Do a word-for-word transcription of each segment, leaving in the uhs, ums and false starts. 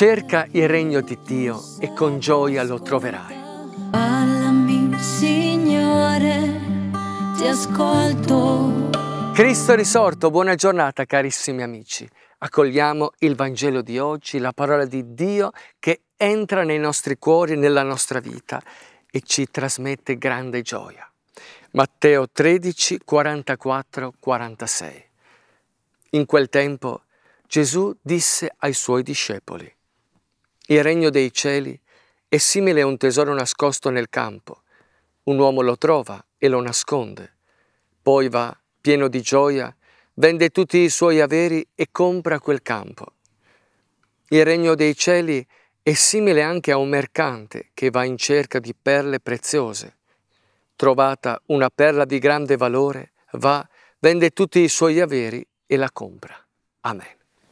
Cerca il regno di Dio e con gioia lo troverai. Parlami, Signore, ti ascolto. Cristo è risorto, buona giornata carissimi amici. Accogliamo il Vangelo di oggi, la parola di Dio che entra nei nostri cuori, nella nostra vita e ci trasmette grande gioia. Matteo tredici, quarantaquattro quarantasei. In quel tempo Gesù disse ai suoi discepoli: il regno dei cieli è simile a un tesoro nascosto nel campo. Un uomo lo trova e lo nasconde. Poi va, pieno di gioia, vende tutti i suoi averi e compra quel campo. Il regno dei cieli è simile anche a un mercante che va in cerca di perle preziose. Trovata una perla di grande valore, va, vende tutti i suoi averi e la compra. Amen.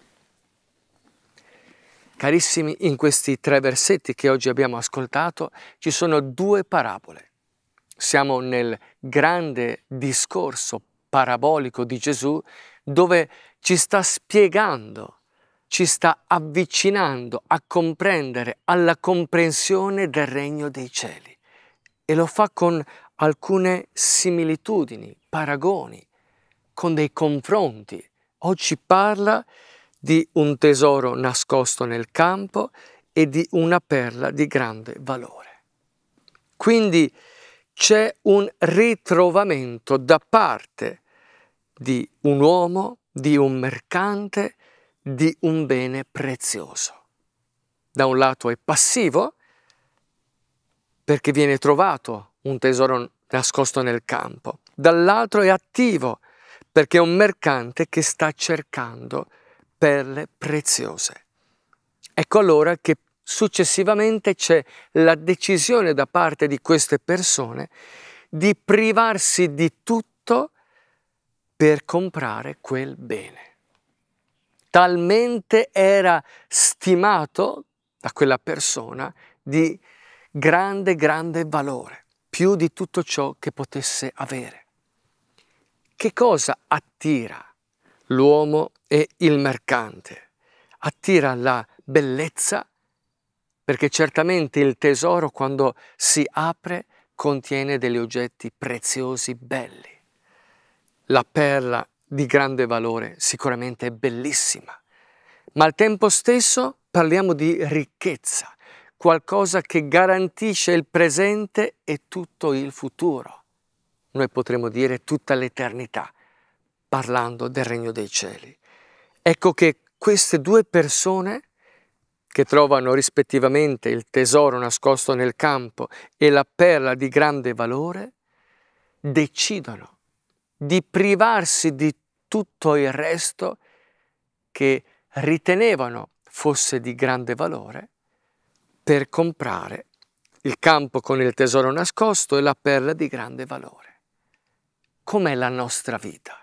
Carissimi, in questi tre versetti che oggi abbiamo ascoltato ci sono due parabole. Siamo nel grande discorso parabolico di Gesù dove ci sta spiegando, ci sta avvicinando a comprendere alla comprensione del regno dei cieli e lo fa con alcune similitudini, paragoni, con dei confronti. Oggi parla di un tesoro nascosto nel campo e di una perla di grande valore. Quindi c'è un ritrovamento da parte di un uomo, di un mercante, di un bene prezioso. Da un lato è passivo, perché viene trovato un tesoro nascosto nel campo. Dall'altro è attivo, perché è un mercante che sta cercando perle preziose. Ecco allora che successivamente c'è la decisione da parte di queste persone di privarsi di tutto per comprare quel bene. Talmente era stimato da quella persona di grande, grande valore, più di tutto ciò che potesse avere. Che cosa attira l'uomo e il mercante? Attira la bellezza, perché certamente il tesoro quando si apre contiene degli oggetti preziosi, belli. La perla di grande valore sicuramente è bellissima, ma al tempo stesso parliamo di ricchezza, qualcosa che garantisce il presente e tutto il futuro. Noi potremmo dire tutta l'eternità, parlando del regno dei cieli. Ecco che queste due persone che trovano rispettivamente il tesoro nascosto nel campo e la perla di grande valore, decidono di privarsi di tutto il resto che ritenevano fosse di grande valore per comprare il campo con il tesoro nascosto e la perla di grande valore. Com'è la nostra vita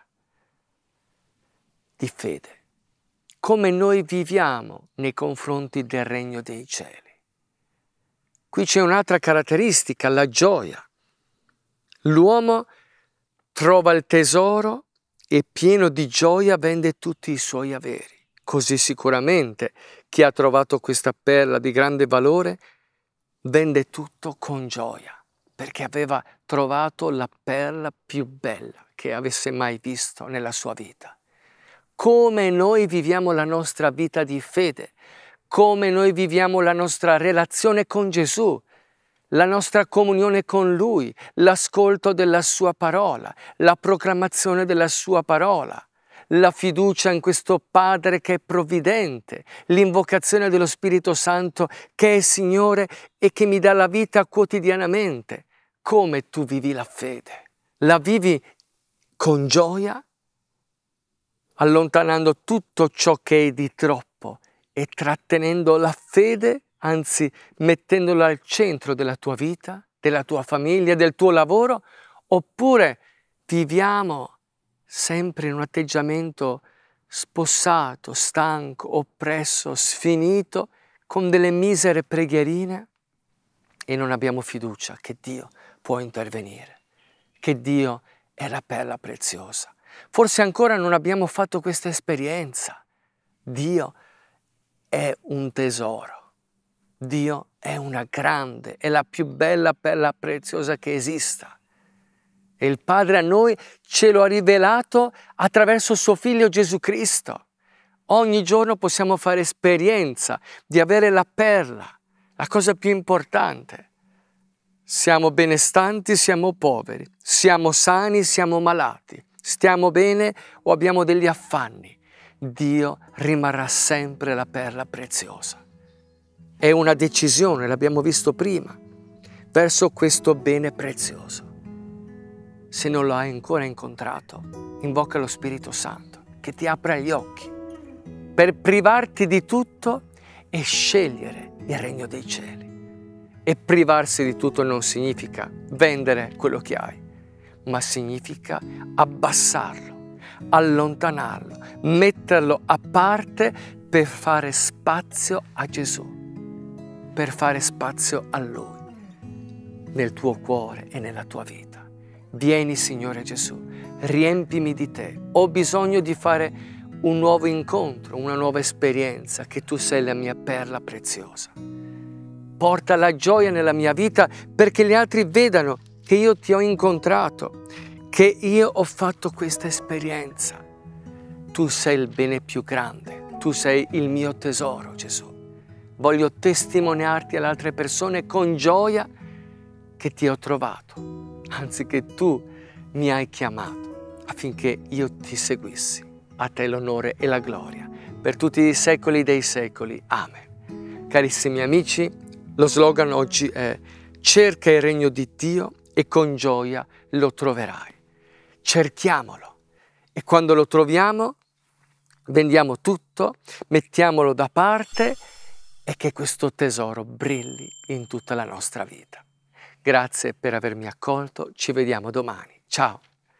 di fede? Come noi viviamo nei confronti del regno dei cieli? Qui c'è un'altra caratteristica, la gioia. L'uomo trova il tesoro e pieno di gioia vende tutti i suoi averi. Così sicuramente chi ha trovato questa perla di grande valore vende tutto con gioia, perché aveva trovato la perla più bella che avesse mai visto nella sua vita. Come noi viviamo la nostra vita di fede, come noi viviamo la nostra relazione con Gesù, la nostra comunione con Lui, l'ascolto della Sua parola, la proclamazione della Sua parola, la fiducia in questo Padre che è provvidente, l'invocazione dello Spirito Santo che è Signore e che mi dà la vita quotidianamente. Come tu vivi la fede? La vivi con gioia, allontanando tutto ciò che è di troppo e trattenendo la fede, anzi mettendola al centro della tua vita, della tua famiglia, del tuo lavoro, oppure viviamo sempre in un atteggiamento spossato, stanco, oppresso, sfinito, con delle misere preghierine e non abbiamo fiducia che Dio può intervenire, che Dio è la perla preziosa. Forse ancora non abbiamo fatto questa esperienza. Dio è un tesoro. Dio è una grande, è la più bella perla preziosa che esista. E il Padre a noi ce lo ha rivelato attraverso suo Figlio Gesù Cristo. Ogni giorno possiamo fare esperienza di avere la perla, la cosa più importante. Siamo benestanti, siamo poveri, siamo sani, siamo malati, stiamo bene o abbiamo degli affanni. Dio rimarrà sempre la perla preziosa. È una decisione, l'abbiamo visto prima, verso questo bene prezioso. Se non lo hai ancora incontrato, invoca lo Spirito Santo che ti apra gli occhi per privarti di tutto e scegliere il regno dei cieli. E privarsi di tutto non significa vendere quello che hai, ma significa abbassarlo, allontanarlo, metterlo a parte per fare spazio a Gesù, per fare spazio a Lui, nel tuo cuore e nella tua vita. Vieni, Signore Gesù, riempimi di te. Ho bisogno di fare un nuovo incontro, una nuova esperienza, che tu sei la mia perla preziosa. Porta la gioia nella mia vita perché gli altri vedano che io ti ho incontrato, che io ho fatto questa esperienza. Tu sei il bene più grande, tu sei il mio tesoro, Gesù. Voglio testimoniarti alle altre persone con gioia che ti ho trovato, anzi che tu mi hai chiamato affinché io ti seguissi. A te l'onore e la gloria per tutti i secoli dei secoli. Amen. Carissimi amici, lo slogan oggi è: cerca il regno di Dio e con gioia lo troverai. Cerchiamolo e quando lo troviamo vendiamo tutto, mettiamolo da parte e che questo tesoro brilli in tutta la nostra vita. Grazie per avermi accolto, ci vediamo domani. Ciao!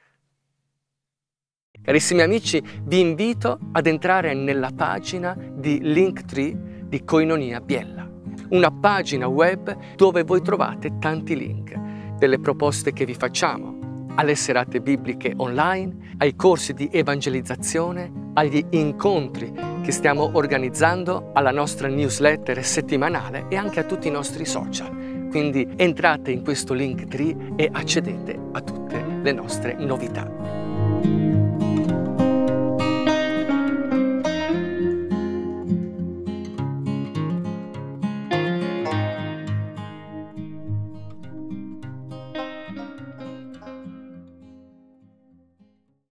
Carissimi amici, vi invito ad entrare nella pagina di Linktree di Koinonia Biella, una pagina web dove voi trovate tanti link, delle proposte che vi facciamo, alle serate bibliche online, ai corsi di evangelizzazione, agli incontri che stiamo organizzando, alla nostra newsletter settimanale e anche a tutti i nostri social. Quindi entrate in questo Linktree e accedete a tutte le nostre novità.